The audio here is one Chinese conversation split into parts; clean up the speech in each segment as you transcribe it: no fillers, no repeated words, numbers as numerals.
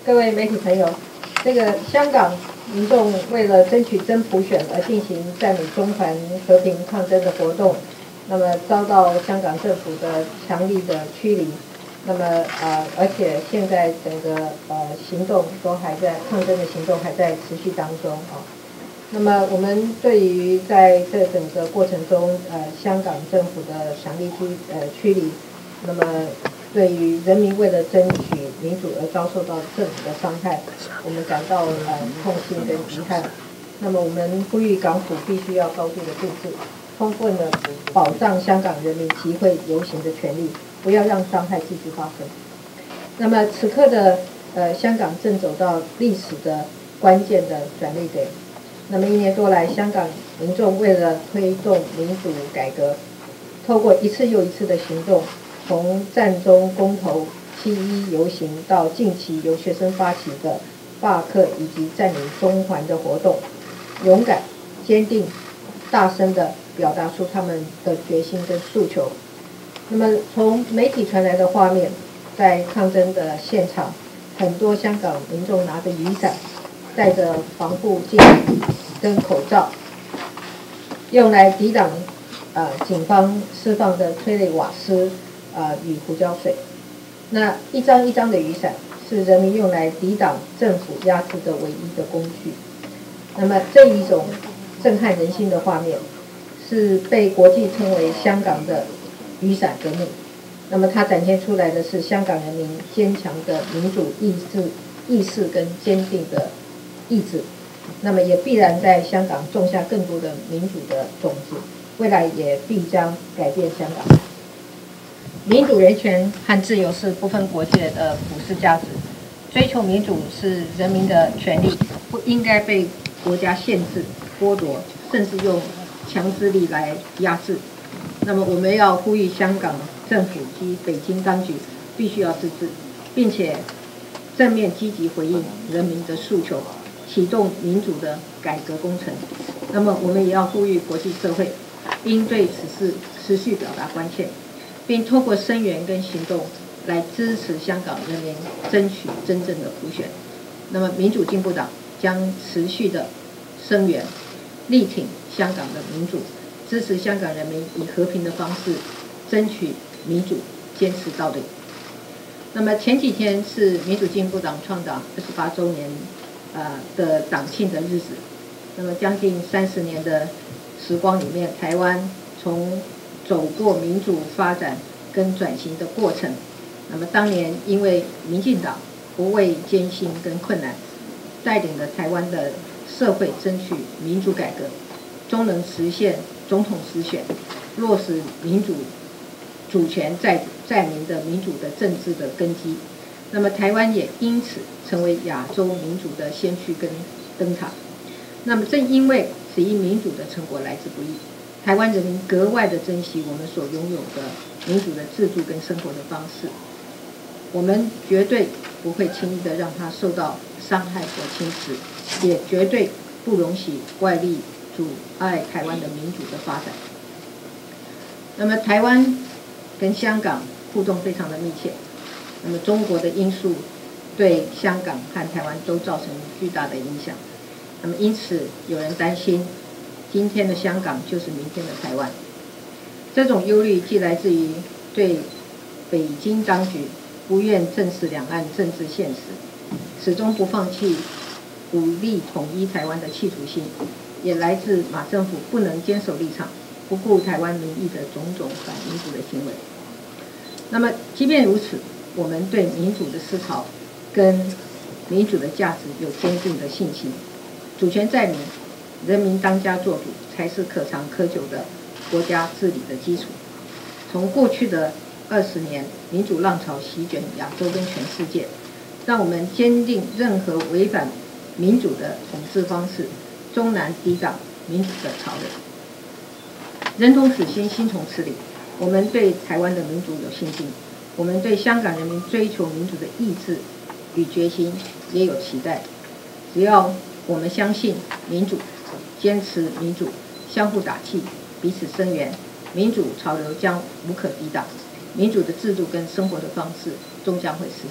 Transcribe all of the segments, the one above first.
各位媒体朋友，这个香港民众为了争取真普选而进行占领中环和平抗争的活动，那么遭到香港政府的强力的驱离。那么而且现在整个行动都还在抗争的行动还在持续当中啊。那么我们对于在这整个过程中香港政府的强力驱离，那么对于人民为了争取民主而遭受到政府的伤害，我们感到痛心跟遗憾。那么我们呼吁港府必须要高度的对峙，充分的保障香港人民集会游行的权利，不要让伤害继续发生。那么此刻的香港正走到历史的关键的转捩点。那么1年多来，香港民众为了推动民主改革，透过一次又一次的行动，从战中公投、7·1游行到近期由学生发起的罢课以及占领中环的活动，勇敢、坚定、大声地表达出他们的决心跟诉求。那么从媒体传来的画面，在抗争的现场，很多香港民众拿着雨伞，戴着防护镜跟口罩，用来抵挡警方释放的催泪瓦斯与胡椒水。那一张一张的雨伞是人民用来抵挡政府压制的唯一的工具。那么这一种震撼人心的画面，是被国际称为香港的雨伞革命。那么它展现出来的是香港人民坚强的民主意识跟坚定的意志。那么也必然在香港种下更多的民主的种子，未来也必将改变香港。民主、人权和自由是不分国界的普世价值，追求民主是人民的权利，不应该被国家限制、剥夺，甚至用强制力来压制。那么我们要呼吁香港政府及北京当局必须要自治，并且正面积极回应人民的诉求，启动民主的改革工程。那么我们也要呼吁国际社会应对此事持续表达关切，并透过声援跟行动来支持香港人民争取真正的普选。那么民主进步党将持续的声援力挺香港的民主，支持香港人民以和平的方式争取民主，坚持到底。那么前几天是民主进步党创党28周年的党庆的日子。那么将近30年的时光里面，台湾从走过民主发展跟转型的过程。那么当年因为民进党不畏艰辛跟困难，带领了台湾的社会争取民主改革，终能实现总统实选，落实民主主权在民的民主的政治的根基。那么台湾也因此成为亚洲民主的先驱跟灯塔。那么正因为此一民主的成果来之不易，台湾人民格外的珍惜我们所拥有的民主的自助跟生活的方式，我们绝对不会轻易的让它受到伤害或侵蚀，也绝对不容许外力阻碍台湾的民主的发展。那么台湾跟香港互动非常的密切，那么中国的因素对香港和台湾都造成巨大的影响。那么因此有人担心，今天的香港就是明天的台湾。这种忧虑既来自于对北京当局不愿正视两岸政治现实，始终不放弃武力统一台湾的企图心，也来自马政府不能坚守立场，不顾台湾民意的种种反民主的行为。那么即便如此，我们对民主的思潮跟民主的价值有坚定的信心。主权在民，人民当家作主，才是可长可久的国家治理的基础。从过去的20年，民主浪潮席卷亚洲跟全世界，让我们坚定任何违反民主的统治方式，终难抵挡民主的潮流。人同此心，心同此理。我们对台湾的民主有信心，我们对香港人民追求民主的意志与决心也有期待。只要我们相信民主，坚持民主，相互打气，彼此声援，民主潮流将无可抵挡，民主的制度跟生活的方式终将会实现。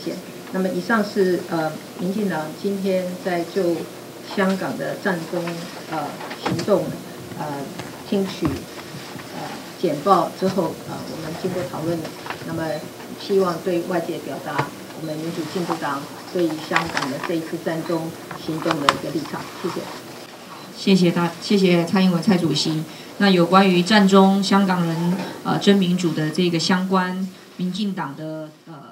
那么以上是民进党今天在就香港的战中行动听取简报之后我们经过讨论，那么希望对外界表达我们民主进步党对于香港的这一次战中行动的一个立场。谢谢。 谢谢蔡英文蔡主席。那有关于战中香港人争民主的这个相关民进党的